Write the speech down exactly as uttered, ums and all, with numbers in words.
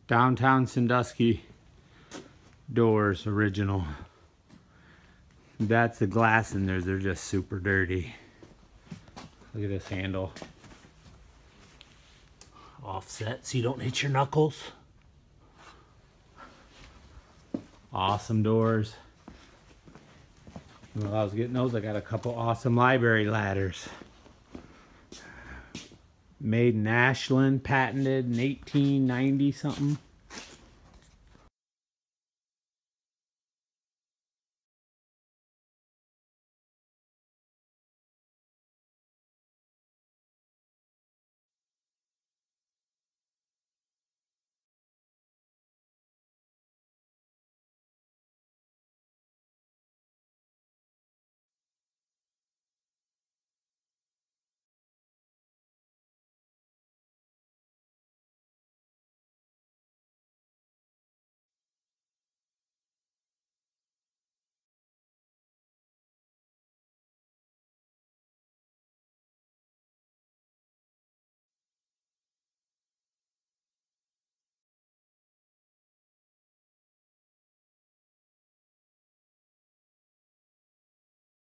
Downtown Sandusky doors, original. That's the glass in there. They're just super dirty. Look at this handle. Offset so you don't hit your knuckles. Awesome doors. While I was getting those, I got a couple awesome library ladders. Made in Ashland, patented in eighteen ninety something.